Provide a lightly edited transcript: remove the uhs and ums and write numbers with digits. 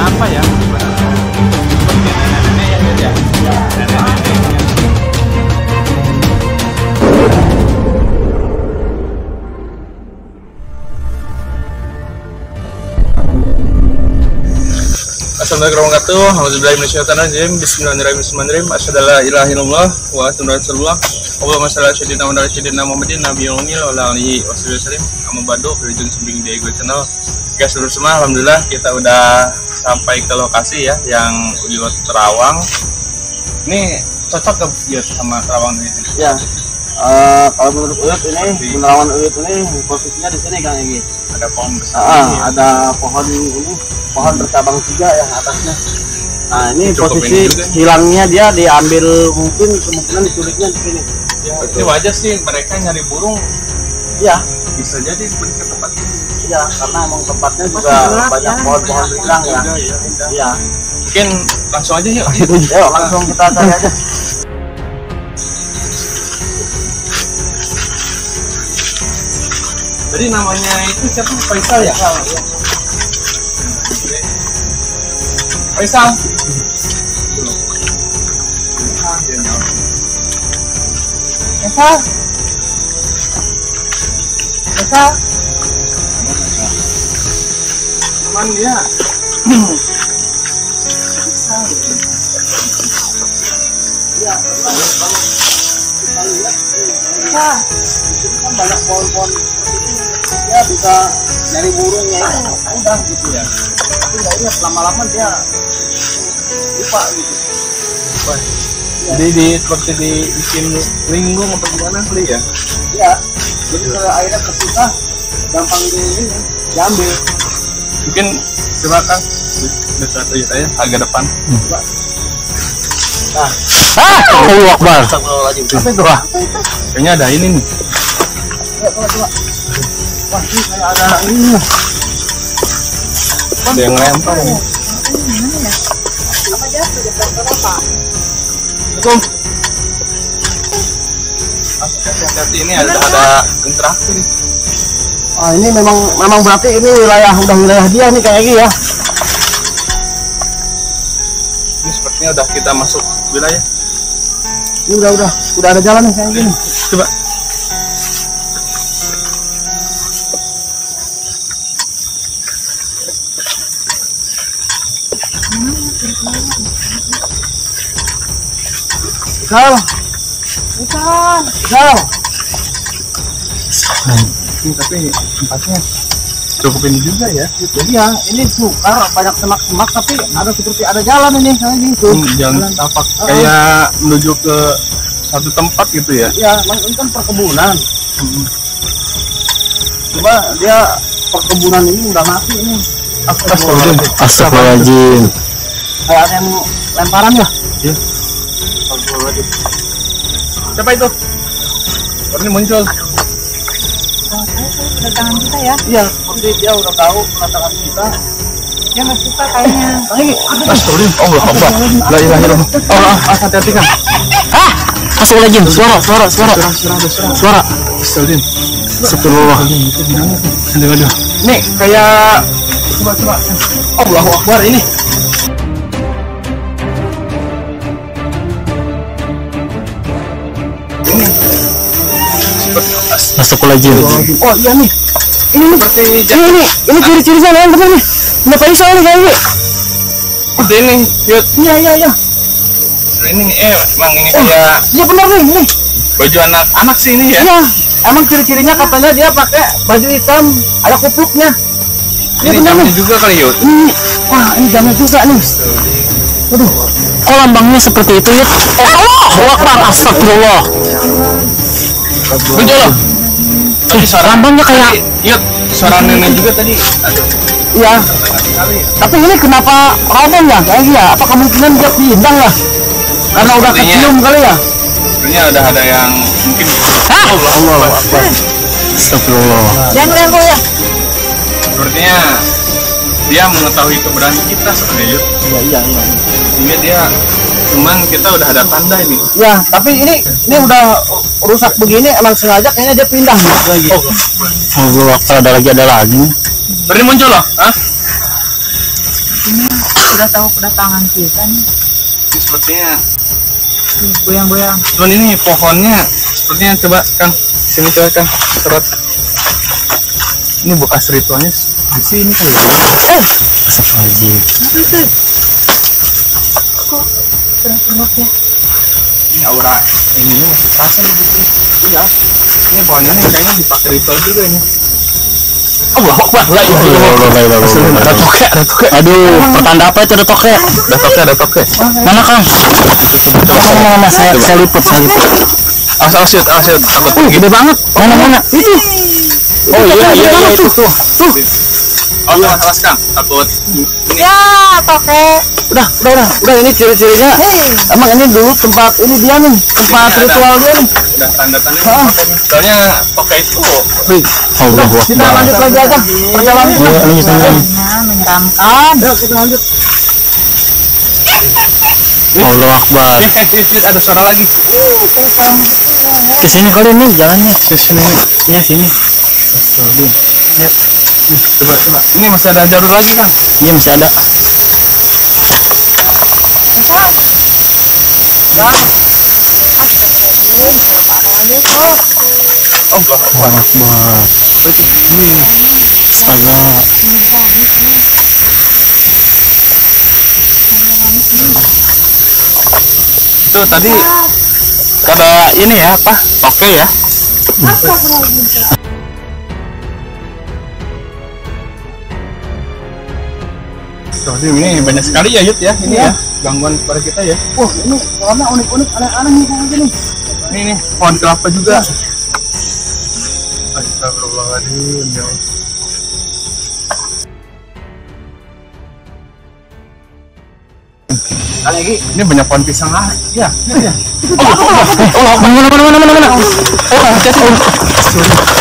apa ya? Seperti nenek-nenek ya. Nenek-nenek. Assalamualaikum warahmatullahi wabarakatuh. Bismillahirrahmanirrahim. Asyhadu an la ilaha illallah wa asyhadu anna rasulullah. Allahumma shalli ala sayyidina Muhammadin nabiyil ummi wa ala alihi wasallam. Amma ba'du, berjumpa di Diego Channel. Guys, seluruh semua, alhamdulillah kita udah sampai ke lokasi ya, yang Uyut Terawang. Ini cocok gak Uyut sama Terawang ini? Ya. Kalau menurut Uyut ini, Terawang Uyut ini posisinya di sini Kang Egi. Ada pohon besar. Ada pohon ini, pohon bercabang 3 yang atasnya. Nah, ini cukup posisi ini hilangnya dia diambil, mungkin kemungkinan diculiknya di sini. Ya, ini wajar sih mereka nyari burung. Iya, Bisa jadi seperti ke tempat ini. iya, karena emang tempatnya juga banyak pohon-pohon rindang ya. Iya. Mungkin langsung aja yuk. Yuk, langsung kita cari aja. Jadi namanya itu siapa? Faisal ya? Faisal. Faisal. Faisal. Aman dia. Faisal. Iya, kita lihat ini kan banyak pohon-pohon. Dia bisa nyari burungnya itu udah gitu ya. Tapi nggak ingat, lama-lama dia lupa gitu. Jadi seperti dibikin linggung apa gimana kali ya? Iya. Jadi kalau airnya kesusah, gampang diambil. Mungkin silakan dekat aja agak depan. Nah, Allahu Akbar. astagfirullahaladzim. Apa itu? Kayaknya ada ini nih. Coba. Wah, ini kayak ada ini. Ada yang lempar. Apa jatuh di belakang apa? Itu. Hati-hati, ini ada interaksi nih. Ah, ini memang berarti ini udah wilayah dia nih kayak gini ya. Ini sepertinya udah kita masuk wilayah. Ini udah ada jalan nih kayak gini. Coba. Sal. Ini tapi tempatnya cukup ini juga ya. Jadi ya, ini sukar banyak semak-semak tapi ada seperti ada jalan ini kayak gitu. Jalan tapak kayak menuju ke satu tempat gitu ya. Ya, ini kan perkebunan. Coba dia perkebunan ini udah mati ini. Astagfirullahaladzim. Kayak ada yang lemparan ya? Iya. Siapa itu? Ini muncul. Kedatangan kita ya. Iya, seperti dia udah tahu kedatangan kita. Dia nggak suka kayaknya. Astagfirullah. Allah Akbar. La ilaha illallah. Allah, hati-hati kan. Astagfirullahaladzim. Suara. Suara. Astagfirullah. Aduh. Nih, kayak coba. Allahu Akbar ini. Astagfirullahaladzim. Oh iya nih. Ini ciri-cirinya yang bener nih. Udah Faisal nih kayaknya. Udah ini, yuk. Iya. Ini emang ini kayak Iya bener nih. baju anak-anak sih ini ya. Iya. Emang ciri-cirinya katanya dia pakai baju hitam, ada kupluknya. Iya Ini bener jamnya nih. juga kali yuk. Wah, ini jamnya juga nih. Aduh. Kok lambangnya seperti itu ya? Allahu Akbar. Astagfirullah. Muncul loh. Tapi suara Lambangnya kayak yuk, suara nenek juga tadi. Aduh. Iya. Sekali ya. Tapi ini kenapa roboh ya? Kayak ya? Apa kemungkinan dia pindah ya? Karena udah Sepertinya- kecium kali ya? Sebenarnya ada yang mungkin Allah Akbar. Astagfirullah. Jangan ganggu ya. sepertinya dia mengetahui keberadaan kita sebenarnya yuk. Iya. Sehingga dia cuman kita udah ada tanda ini. Ya, tapi ini udah rusak begini emang sengaja kayaknya dia pindah lagi. Allahu Akbar. Ada lagi. Berarti muncul loh, hah? Sudah tahu kedatangan kita nih. Ini sepertinya Goyang-goyang. cuman ini pohonnya sepertinya coba Kang sini coba Kang serot. Ini bekas ritualnya di sini kali ya. Astagfirullahaladzim. Kok gerak-gerak ya? Aduh, pertanda apa itu? Ada toke. Ada toke. Mana Kang? Mana? Saya lipat. Takut. Gede banget. Mana Kang? Itu. Oh iya itu. Ini tuh. Ini cirinya takut. Ini dulu tempat ini dia nih, tempat ritual dia nih. Soalnya toke itu Allah Ada suara lagi. Sini Astaga. Itu Astagfirullahaladzim. ini banyak sekali ya Yud ya. Ini ya gangguan kepada kita ya. Wah ini warna unik-unik aneh-aneh gini. Ini pohon kelapa juga. Astagfirullahaladzim. Ini banyak pohon pisang lah. Ya. Mana? Oh, hati-hati.